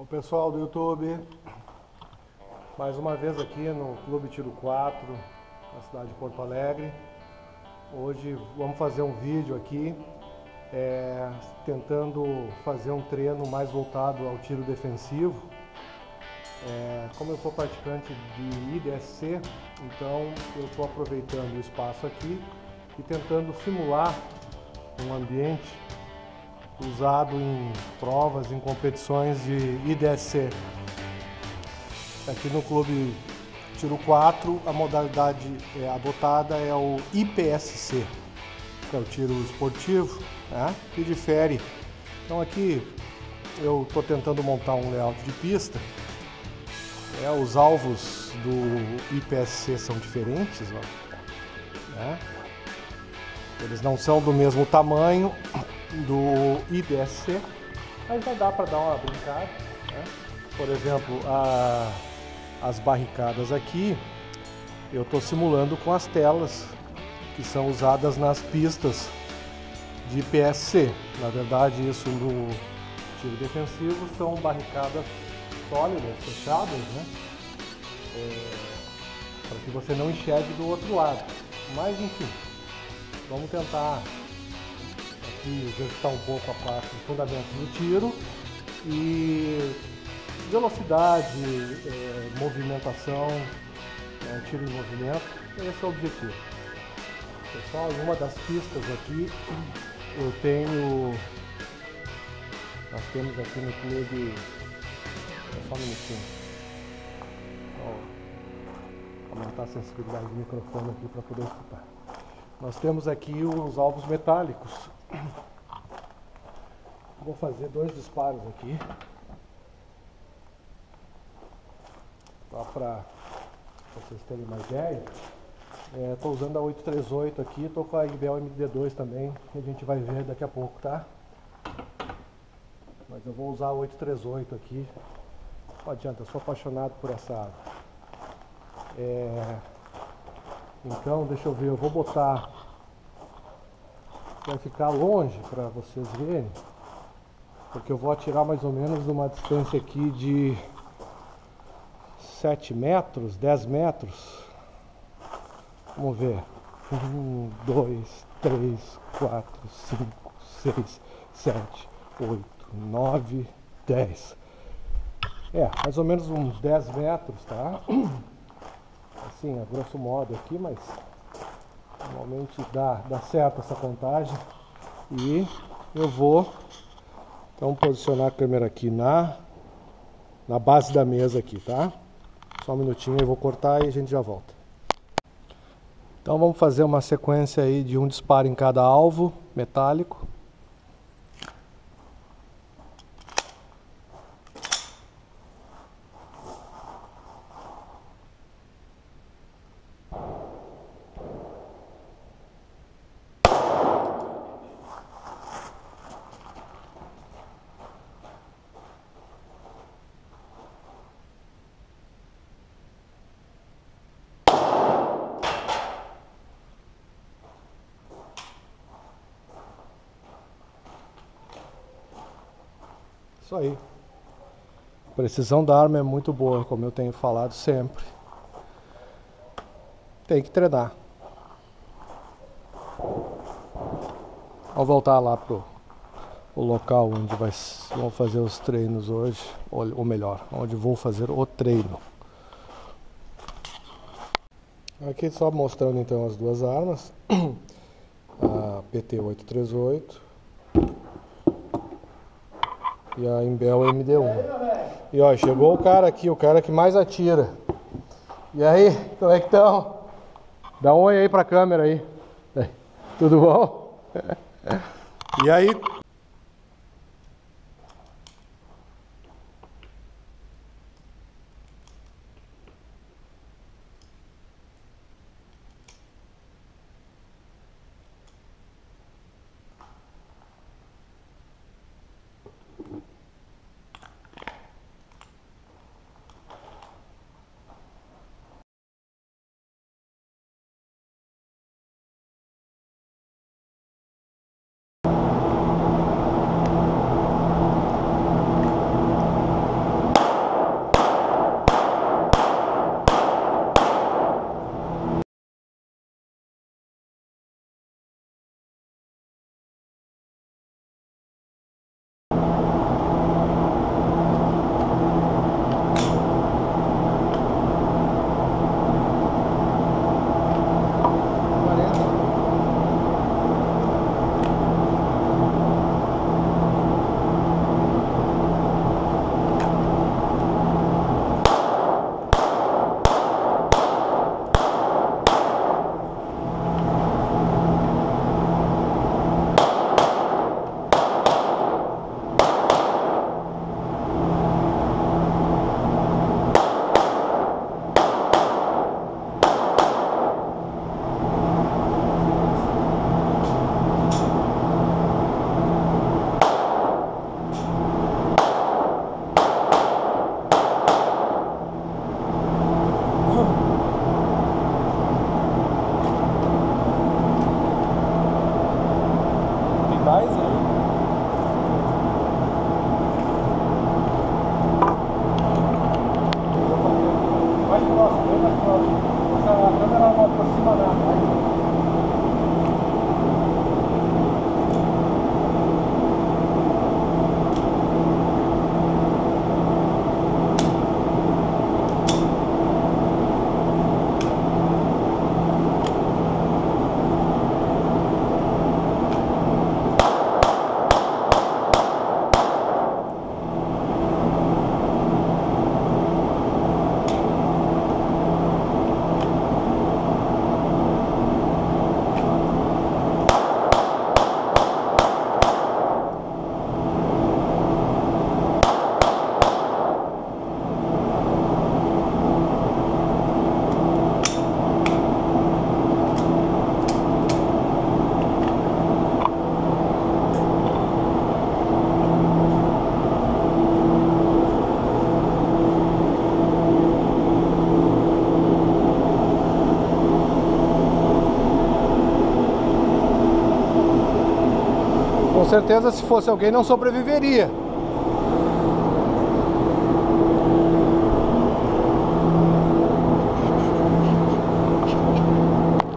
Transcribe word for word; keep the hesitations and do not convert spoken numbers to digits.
O pessoal do YouTube, mais uma vez aqui no Clube Tiro quatro, na cidade de Porto Alegre. Hoje vamos fazer um vídeo aqui, é, tentando fazer um treino mais voltado ao tiro defensivo. É, como eu sou praticante de I D S C, então eu estou aproveitando o espaço aqui e tentando simular um ambiente usado em provas, em competições de I D S C. Aqui no Clube Tiro quatro, a modalidade é, adotada é o I P S C, que é o tiro esportivo, né, que difere. Então aqui eu estou tentando montar um layout de pista. É, os alvos do I P S C são diferentes, ó, né? Eles não são do mesmo tamanho do I D S C, mas já dá para dar uma brincada, né? Por exemplo, a, as barricadas aqui eu estou simulando com as telas que são usadas nas pistas de I P S C. Na verdade, isso no tiro defensivo são barricadas sólidas, fechadas, né? É, para que você não enxergue do outro lado. Mas enfim, vamos tentar aqui exercitar um pouco a parte de fundamentos do tiro e velocidade, é, movimentação, é, tiro em movimento. Esse é o objetivo. Pessoal, em uma das pistas aqui eu tenho, nós temos aqui no clube. Só um minutinho. Vou aumentar a sensibilidade do microfone aqui para poder escutar. Nós temos aqui os alvos metálicos. Vou fazer dois disparos aqui. Só para vocês terem uma ideia. Estou é, usando a oito três oito aqui, estou com a Imbel M D dois também, que a gente vai ver daqui a pouco, tá? Mas eu vou usar a oito três oito aqui. Não adianta, eu sou apaixonado por essa arma. É... Então, deixa eu ver, eu vou botar, vai ficar longe para vocês verem, porque eu vou atirar mais ou menos numa distância aqui de sete metros, dez metros. Vamos ver. um, dois, três, quatro, cinco, seis, sete, oito, nove, dez. É, mais ou menos uns dez metros, tá? Assim, a grosso modo aqui, mas normalmente dá, dá certo essa contagem. E eu vou então posicionar a câmera aqui na, na base da mesa aqui, tá? Só um minutinho, eu vou cortar e a gente já volta. Então vamos fazer uma sequência aí de um disparo em cada alvo metálico. Isso aí. A precisão da arma é muito boa, como eu tenho falado sempre. Tem que treinar. Vamos voltar lá pro o local onde vai, vão fazer os treinos hoje, ou, ou melhor, onde vou fazer o treino. Aqui só mostrando então as duas armas, a P T oito três oito e a Imbel M D um. E ó, chegou o cara aqui, o cara que mais atira. E aí, como é que estão? Dá um oi aí pra câmera aí. Tudo bom? E aí? Essa câmera não aproxima nada. Com certeza, se fosse alguém, não sobreviveria.